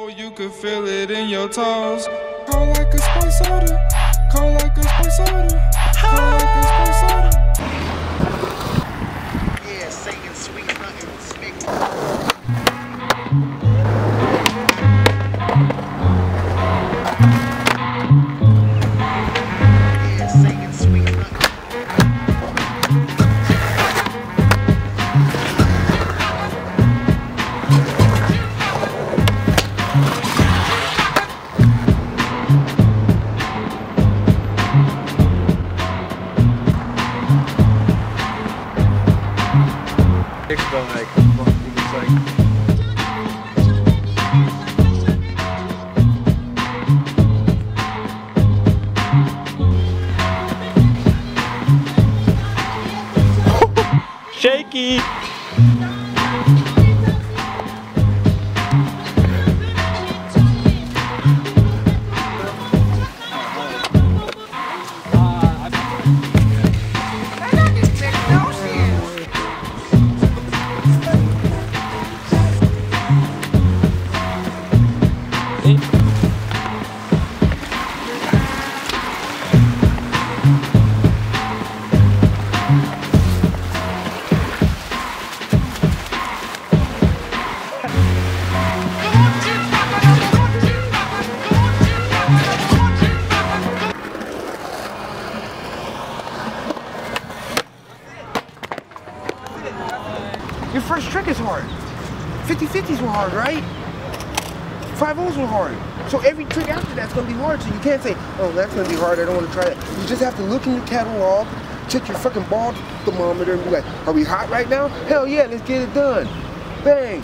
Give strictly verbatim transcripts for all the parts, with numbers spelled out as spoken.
Oh, you can feel it in your toes. Cold like a spray soda. Cold like a spray soda. Cold like a spray soda. Yeah, Satan, sweet nothing, slick. Yeah, Satan, sweet nothing. Big bag, fucking like. Shaky. Your first trick is hard. fifty fifties were hard, right? five ohs were hard. So every trick after that's gonna be hard. So you can't say, oh, that's gonna be hard, I don't wanna try that. You just have to look in the catalog, check your fucking ball thermometer and be like, are we hot right now? Hell yeah, let's get it done. Bang.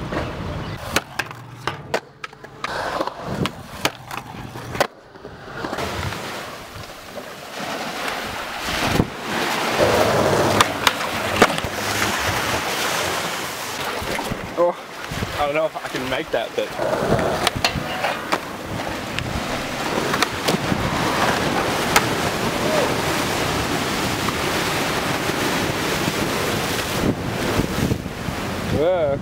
Oh, I don't know if I can make that, but. Yeah.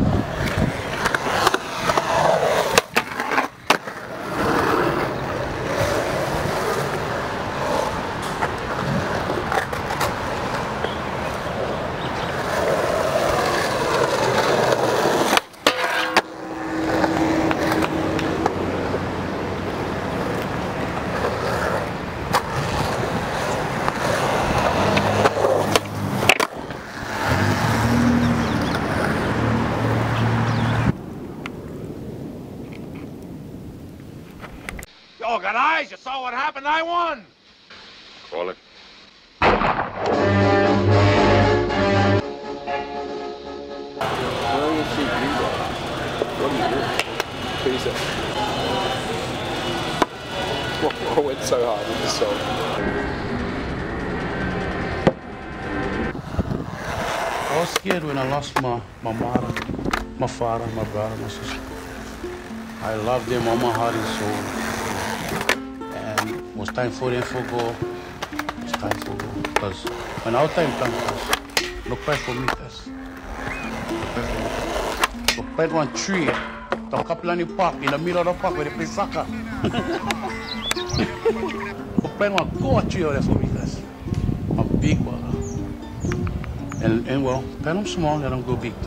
Y'all got eyes, you saw what happened, I won! Call it. I went so hard with this song. I was scared when I lost my, my mother, my father, my brother, my sister. I loved them all my heart and soul. And it was time for them to go. It's time for go. Because when our time comes, look back for me, guys. Look back one tree, the Kapilani Park, in the middle of the park where they play soccer. Look back one goat tree over there for me, guys. A big one. And, and well, let them small, let them go big.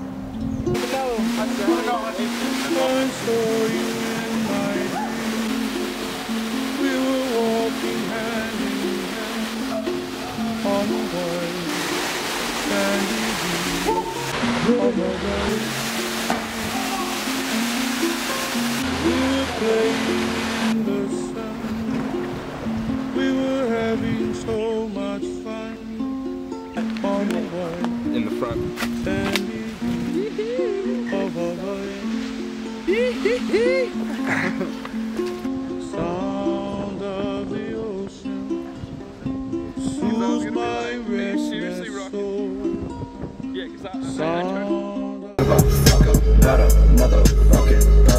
In the front. Sound of the ocean soothes my restless soul. Yeah, because I, I, I Sound Motherfucker, not a motherfucking